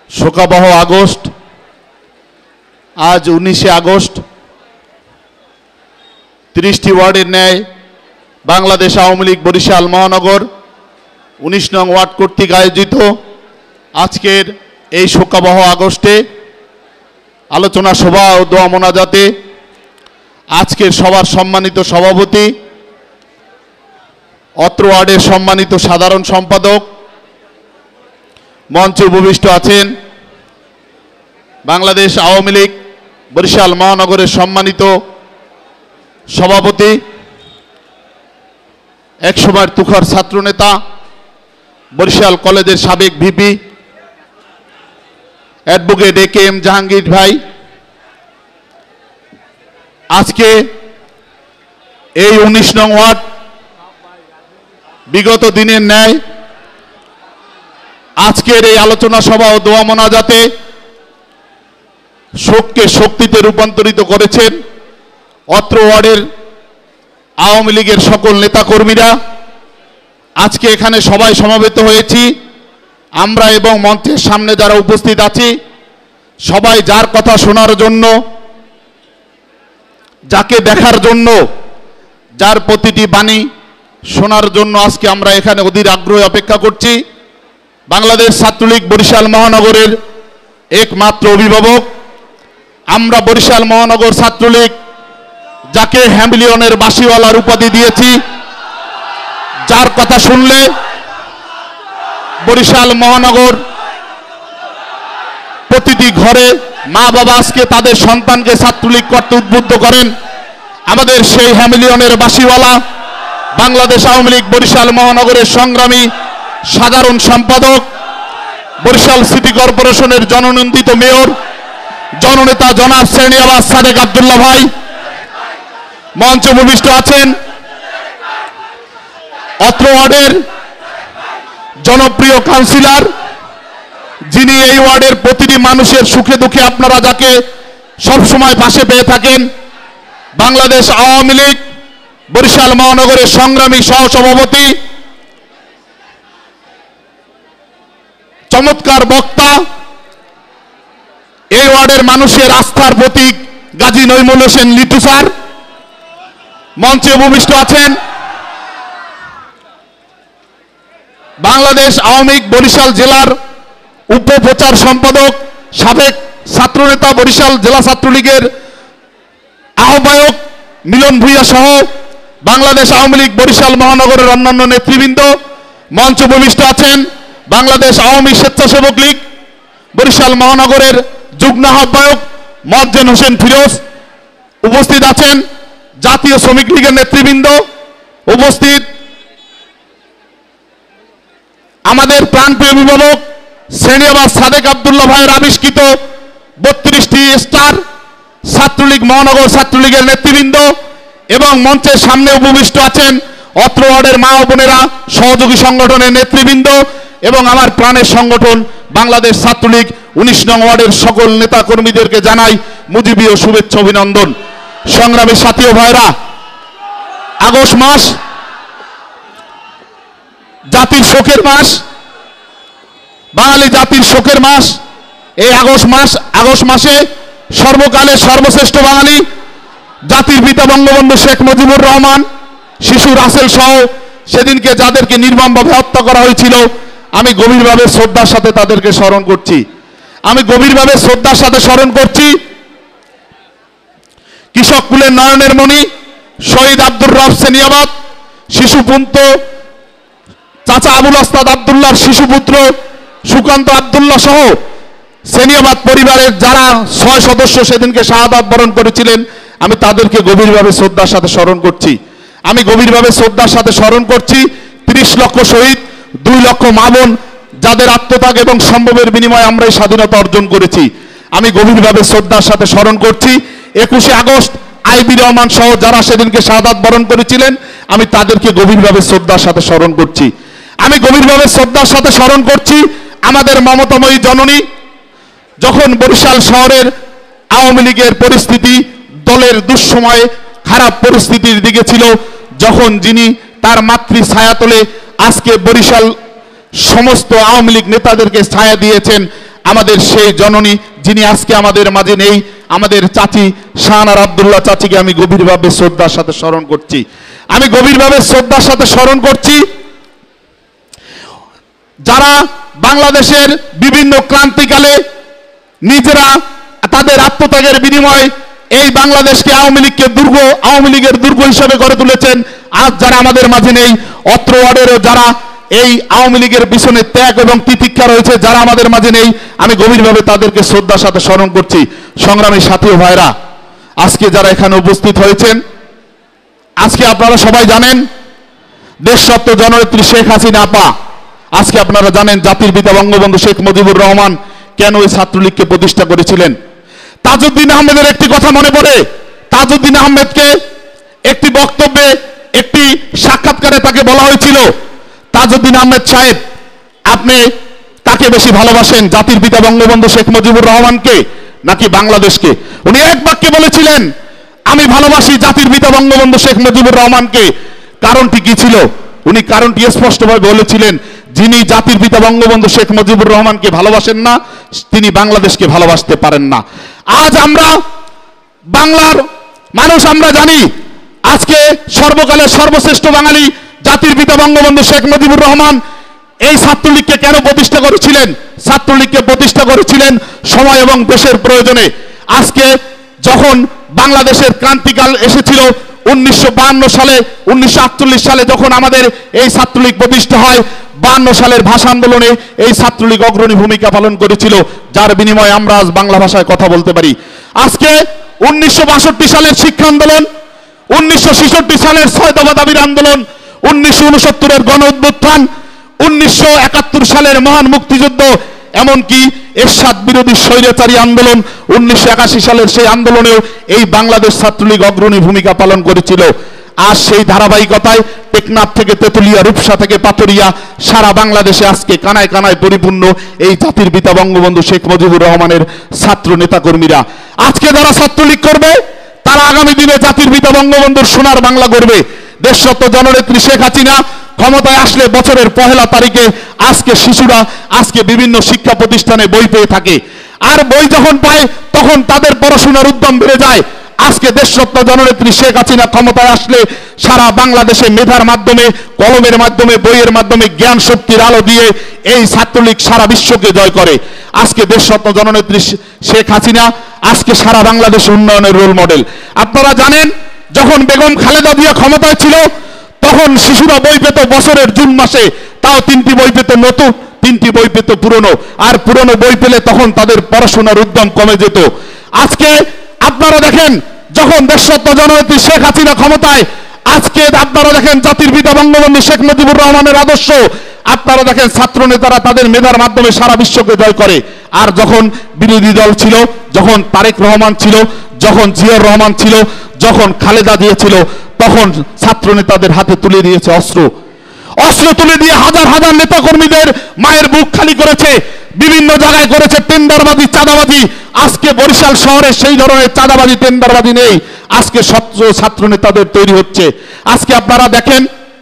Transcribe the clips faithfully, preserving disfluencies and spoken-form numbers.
শোকাবহ আগস্ট। আজ উনিশে আগস্ট ত্রিশটি ওয়ার্ডের ন্যায় বাংলাদেশ আওয়ামী লীগ বরিশাল মহানগর উনিশ নং ওয়ার্ড কর্তৃক আয়োজিত আজকের এই শোকাবহ আগস্টে আলোচনা সভা ও দোয়া মোনাজাতে আজকের সভার সম্মানিত সভাপতি, অত্র ওয়ার্ডের সম্মানিত সাধারণ সম্পাদক, মঞ্চে উপবিষ্ট আছেন বাংলাদেশ আওয়ামী লীগ বরিশাল মহানগরের সম্মানিত সভাপতি, একসময়ের তুখর ছাত্রনেতা, বরিশাল কলেজের সাবেক VP advocate A K M Jahangir ভাই। আজকে এই উনিশ নং ওয়ার্ড বিগত দিনের ন্যায় আজকের এই আলোচনা সভা ও দোয়া মোনাজাতে শোককে শক্তিতে রূপান্তরিত করেছেন অত্র ওয়ার্ডের আওয়ামী লীগের সকল নেতাকর্মীরা। আজকে এখানে সবাই সমবেত হয়েছি আমরা এবং মঞ্চের সামনে যারা উপস্থিত আছি সবাই যার কথা শোনার জন্য, যাকে দেখার জন্য, যার প্রতিটি বাণী শোনার জন্য আজকে আমরা এখানে অধীর আগ্রহে অপেক্ষা করছি। বাংলাদেশ ছাত্রলীগ বরিশাল মহানগরের একমাত্র অভিভাবক আমরা বরিশাল মহানগর ছাত্রলীগ, যাকে হ্যামিলিয়নের বাঁশিওয়ালার উপাধি দিয়েছি, যার কথা শুনলে বরিশাল মহানগর প্রতিটি ঘরে মা বাবা আজকে তাদের সন্তানকে ছাত্রলীগ করতে উদ্বুদ্ধ করেন। আমাদের সেই হ্যামিলিয়নের বাঁশিওয়ালা বাংলাদেশ আওয়ামী লীগ বরিশাল মহানগরের সংগ্রামী সাধারণ সম্পাদক, বরিশাল সিটি কর্পোরেশনের জননন্দিত মেয়র, জননেতা জনাব সেনিয়াবাদ সাদেক আব্দুল্লাহ ভাই মঞ্চে উপবিষ্ট আছেন। অত্র ওয়ার্ডের জনপ্রিয় কাউন্সিলর, যিনি এই ওয়ার্ডের প্রতিটি মানুষের সুখে দুঃখে আপনারা যাকে সবসময় পাশে পেয়ে থাকেন, বাংলাদেশ আওয়ামী লীগ বরিশাল মহানগরের সংগ্রামী সহসভাপতি, চমৎকার বক্তা, এই ওয়ার্ডের মানুষের আস্থার প্রতীক গাজী নইমুল হোসেন লিটু স্যার মঞ্চে উপবিষ্ট আছেন। বাংলাদেশ আওয়ামী লীগ বরিশাল জেলার উপপ্রচার সম্পাদক, সাবেক ছাত্রনেতা, বরিশাল জেলা ছাত্রলীগের আহ্বায়ক মিলন ভূঁইয়া সহ বাংলাদেশ আওয়ামী লীগ বরিশাল মহানগরের অন্যান্য নেতৃবৃন্দ মঞ্চে উপবিষ্ট আছেন। বাংলাদেশ আওয়ামী স্বেচ্ছাসেবক লীগ বরিশাল মহানগরের যুগ্ম আহ্বায়ক মজ্জেন হোসেন ফিরোজ উপস্থিত আছেন। জাতীয় শ্রমিক লীগের নেতৃবৃন্দ উপস্থিত, আমাদের প্রাণপ্রিয় অভিভাবক সেনিয়াবাদ সাদেক আব্দুল্লাহ ভাইয়ের আবিষ্কৃত বত্রিশটি স্টার ছাত্রলীগ মহানগর ছাত্রলীগের নেতৃবৃন্দ এবং মঞ্চের সামনে উপবিষ্ট আছেন অত্র ওয়ার্ডের মা ও বোনেরা, সহযোগী সংগঠনের নেতৃবৃন্দ এবং আমার প্রাণের সংগঠন বাংলাদেশ ছাত্রলীগ উনিশ নং ওয়ার্ডের সকল নেতা কর্মীদেরকে জানাই মুজিবীয় শুভেচ্ছা অভিনন্দন। সংগ্রামী সাথী ও ভাইরা, আগস্ট মাস জাতির শোকের মাস, বাঙালি জাতির শোকের মাস। এই আগস্ট মাস আগস্ট মাসে সর্বকালের সর্বশ্রেষ্ঠ বাঙালি জাতির পিতা বঙ্গবন্ধু শেখ মুজিবুর রহমান, শিশু রাসেল সহ সেদিনকে যাদেরকে নির্মমভাবে হত্যা করা হয়েছিল, আমি গভীরভাবে শ্রদ্ধার সাথে তাদেরকে স্মরণ করছি। আমি গভীরভাবে শ্রদ্ধার সাথে স্মরণ করছি কৃষক কুলের নয়নের মণি শহীদ আব্দুর রব সেনিয়াবাদ, শিশুপুত্র চাচা আবুল আস্তাদ আব্দুল্লাহর শিশুপুত্র সুকান্ত আব্দুল্লাহ সহ সেনিয়াবাদ পরিবারের যারা ছয় সদস্য সেদিনকে শাহাদাত বরণ করেছিলেন, আমি তাদেরকে গভীরভাবে শ্রদ্ধার সাথে স্মরণ করছি। আমি গভীরভাবে শ্রদ্ধার সাথে স্মরণ করছি ত্রিশ লক্ষ শহীদ, দুই লক্ষ মা বোন যাদের আত্মত্যাগ এবং সম্ভবের বিনিময়ে আমরা এই স্বাধীনতা অর্জন করেছি। আমি গভীরভাবে শ্রদ্ধার সাথে স্মরণ করছি একুশে আগস্ট আইবি রহমান সহ যারা সেদিনকে শাহাদাত বরণ করেছিলেন, আমি তাদেরকে গভীরভাবে শ্রদ্ধার সাথে স্মরণ করছি। আমি গভীরভাবে শ্রদ্ধার সাথে স্মরণ করছি আমাদের মমতাময়ী জননী, যখন বরিশাল শহরের আওয়ামী লীগের পরিস্থিতি দলের দুঃসময়ে খারাপ পরিস্থিতির দিকে ছিল, যখন যিনি তার মাতৃ ছায়াতলে আজকে বরিশাল সমস্ত আওয়ামী লীগ নেতাদেরকে ছায়া দিয়েছেন, আমাদের সেই জননী যিনি আজকে আমাদের মাঝে নেই, আমাদের চাচি শাহনার আব্দুল্লাহ চাচিকে আমি গভীরভাবে শ্রদ্ধার সাথে স্মরণ করছি। আমি গভীরভাবে শ্রদ্ধার সাথে স্মরণ করছি যারা বাংলাদেশের বিভিন্ন ক্রান্তিকালে নিজেরা তাদের আত্মত্যাগের বিনিময়ে এই বাংলাদেশকে আওয়ামী লীগকে দুর্গ আওয়ামী লীগের দুর্গ হিসেবে গড়ে তুলেছেন। আজ যারা আমাদের মাঝে নেই, অত্র ওয়ার্ডেরও যারা এই আওয়ামী লীগের পিছনে ত্যাগ এবং তিতিক্ষা রয়েছে, যারা আমাদের মাঝে নেই, আমি গভীরভাবে তাদেরকে শ্রদ্ধার সাথে স্মরণ করছি। সংগ্রামী সাথী ও ভাইরা, আজকে যারা এখানে উপস্থিত হয়েছেন, আজকে আপনারা সবাই জানেন দেশরত্ন জননেত্রী শেখ হাসিনা আপা, আজকে আপনারা জানেন জাতির পিতা বঙ্গবন্ধু শেখ মুজিবুর রহমান কেন এই ছাত্রলীগকে প্রতিষ্ঠা করেছিলেন। তাজউদ্দিন আহমেদের একটি কথা মনে পড়ে। তাজউদ্দিন আহমেদকে একটি বক্তব্যে, একটি সাক্ষাৎকারে তাকে বলা হয়েছিল, তাজউদ্দিন আহমেদ সাহেব, আপনি কাকে বেশি ভালোবাসেন, জাতির পিতা বঙ্গবন্ধু শেখ মুজিবুর রহমানকে নাকি বাংলাদেশকে? উনি এক বাক্যে বলেছিলেন, আমি ভালোবাসি জাতির পিতা বঙ্গবন্ধু শেখ মুজিবুর রহমানকে। কারণটি কি ছিল? উনি কারণটি স্পষ্টভাবে বলেছিলেন, যিনি জাতির পিতা বঙ্গবন্ধু শেখ মুজিবুর রহমানকে ভালোবাসেন না, তিনি বাংলাদেশকে ভালোবাসতে পারেন না। আজ আমরা বাংলার মানুষ আমরা জানি, আজকে সর্বকালের সর্বশ্রেষ্ঠ বাঙালি জাতির পিতা বঙ্গবন্ধু শেখ মুজিবুর রহমান এই ছাত্রলীগকে কেন প্রতিষ্ঠা করেছিলেন? ছাত্রলীগকে প্রতিষ্ঠা করেছিলেন সময় এবং দেশের প্রয়োজনে। আজকে যখন বাংলাদেশের ক্রান্তিকাল এসেছিল উনিশশো বাহান্ন সালে, উনিশশো আটচল্লিশ সালে যখন আমাদের এই ছাত্রলীগ প্রতিষ্ঠা হয়, বাহান্ন সালের ভাষা আন্দোলনে এই ছাত্রলীগ অগ্রণী ভূমিকা পালন করেছিল, যার বিনিময়ে আমরা আজ বাংলা ভাষায় কথা বলতে পারি। আজকে উনিশশো বাষট্টি সালের শিক্ষা আন্দোলন, উনিশশো ছেষট্টি সালের ছয় দফা দাবির আন্দোলন, উনিশশো উনসত্তরের গণ অভ্যুত্থান, উনিশশো একাত্তর সালের মহান মুক্তিযুদ্ধ, এমনকি এরশাদ বিরোধী স্বৈরাচারী আন্দোলন উনিশশো একাশি সালের সেই আন্দোলনেও এই বাংলাদেশ ছাত্রলীগ অগ্রণী ভূমিকা পালন করেছিল। আর সেই ধারাবাহিকতায় টেকনাফ থেকে তেতুলিয়া, রূপসা থেকে পাথরিয়া, সারা বাংলাদেশে আজকে কানায় কানায় পরিপূর্ণ এই জাতির পিতা বঙ্গবন্ধু শেখ মুজিবুর রহমানের ছাত্র নেতাকর্মীরা। আজকে যারা ছাত্রলীগ করবে, তারা আগামী দিনে জাতির পিতা বঙ্গবন্ধুর সোনার বাংলা গড়বে। দেশরত্ন জননেত্রী শেখ হাসিনা ক্ষমতায় আসলে বছরের পহেলা তারিখে আজকে শিশুরা আজকে বিভিন্ন শিক্ষা প্রতিষ্ঠানে বই পেয়ে থাকে, আর বই যখন পায় তখন তাদের পড়াশোনার উদ্যম বেড়ে যায়। আজকে দেশরত্ন জননেত্রী শেখ হাসিনা ক্ষমতায় আসলে সারা বাংলাদেশে মেধার মাধ্যমে, কলমের মাধ্যমে, বইয়ের মাধ্যমে জ্ঞান শক্তির আলো দিয়ে এই ছাত্রলীগ সারা বিশ্বকে জয় করে। আজকে দেশরত্ন জননেত্রী শেখ হাসিনা আজকে সারা বাংলাদেশ উন্নয়নের রোল মডেল। আপনারা জানেন যখন বেগম খালেদা জিয়া ক্ষমতায় ছিল তখন শিশুরা বই পেত বছরের জুন মাসে, তাও তিনটি বই পেত নতুন, তিনটি বই পেত পুরনো, আর পুরনো বই পেলে তখন তাদের পড়াশোনার উদ্যম কমে যেত। আজকে আপনারা দেখেন যখন দেশরত্ন জননেত্রী শেখ হাসিনা ক্ষমতায়, আজকে আপনারা দেখেন জাতির পিতা বঙ্গবন্ধু শেখ মুজিবুর রহমানের আদর্শ, আপনারা দেখেন ছাত্র নেতারা তাদের মেধার মাধ্যমে সারা বিশ্বকে জয় করে। আর যখন বিরোধী দল ছিল, যখন তারেক রহমান ছিল, যখন জিয়াউর রহমান ছিল, যখন খালেদা জিয়া ছিল, তখন ছাত্র নেতাদের হাতে তুলে দিয়েছে অস্ত্র। অস্ত্র তুলে দিয়ে হাজার হাজার নেতা কর্মীদের মায়ের বুক খালি করেছে, বিভিন্ন জায়গায় করেছে টেন্ডারবাজি, চাঁদাবাজি। আজকে বরিশাল শহরে সেই ধরনের চাঁদাবাজি, টেন্ডারবাজি নেই। আজকে ছাত্র নেতাদের তৈরি হচ্ছে। আজকে আপনারা দেখেন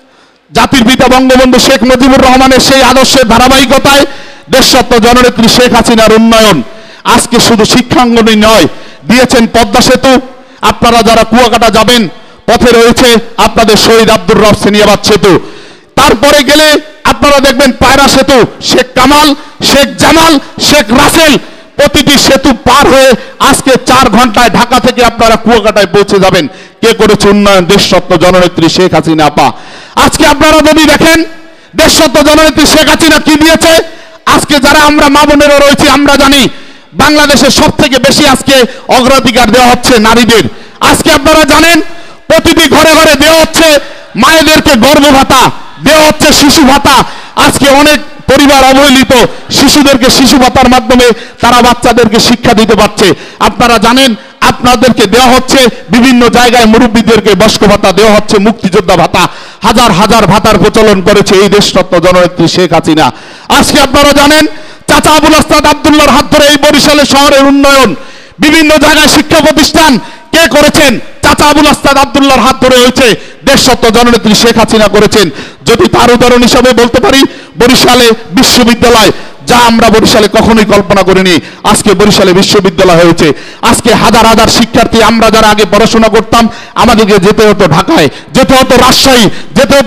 জাতির পিতা বঙ্গবন্ধু শেখ মুজিবুর রহমানের সেই আদর্শের ধারাবাহিকতায় দেশরত্ন জননেত্রী শেখ হাসিনার উন্নয়ন আজকে শুধু শিক্ষাঙ্গনে নয়, দিয়েছেন পদ্মা সেতু। আপনারা যারা কুয়াকাটা যাবেন পথে রয়েছে আপনাদের শহীদ আব্দুর রব সেনিয়াবাদ সেতু, তারপরে গেলে আপনারা দেখবেন পায়রা সেতু, শেখ কামাল, শেখ জামাল, শেখ রাসেল, প্রতিটি সেতু পার হয়ে আজকে চার ঘন্টায় ঢাকা থেকে আপনারা কুয়াকাটায় পৌঁছে যাবেন। কে করেছে উন্নয়ন? দেশরত্ন জননেত্রী শেখ হাসিনা আপা। আজকে আপনারা যদি দেখেন দেশরত্ন জননেত্রী শেখ হাসিনা কি দিয়েছে, আজকে যারা আমরা মা বোনেরা রয়েছি আমরা জানি বাংলাদেশের সব থেকে বেশি আজকে অগ্রাধিকার দেওয়া হচ্ছে নারীদের। আজকে আপনারা জানেন প্রতিটি ঘরে ঘরে দেওয়া হচ্ছে মায়েদেরকে গর্ভ ভাতা, দেওয়া হচ্ছে শিশু ভাতা। আজকে অনেক পরিবার অবহেলিত, শিশুদেরকে শিশু ভাতার মাধ্যমে তারা বাচ্চাদেরকে শিক্ষা দিতে পারছে। আপনারা জানেন আপনাদেরকে দেওয়া হচ্ছে বিভিন্ন জায়গায় মুরব্বীদেরকে বয়স্ক ভাতা দেওয়া হচ্ছে, মুক্তিযোদ্ধা ভাতা, হাজার হাজার ভাতার প্রচলন করেছে এই দেশরত্ন জননেত্রী শেখ হাসিনা। আজকে আপনারা জানেন চাচা আবুল আস্তাদ আব্দুল্লাহর হাত ধরে এই বরিশালে শহরের উন্নয়ন, বিভিন্ন জায়গায় শিক্ষা প্রতিষ্ঠান কে করেছেন? চাচা আবুল আস্তাদ আব্দুল্লাহর হাত ধরে হয়েছে, দেশরত্ন জননেত্রী শেখ হাসিনা করেছেন। যদি তার উদাহরণ হিসাবে বলতে পারি, বরিশালে বিশ্ববিদ্যালয় যা আমরা বরিশালে কখনোই কল্পনা করিনি। আজকে বরিশালে বিশ্ববিদ্যালয় হয়েছে। আজকে হাজার হাজার শিক্ষার্থী, আমরা যারা আগে পড়াশোনা করতাম আমাদেরকে যেতে হতো ঢাকায়, যেতে হতো রাজশাহী, যেতে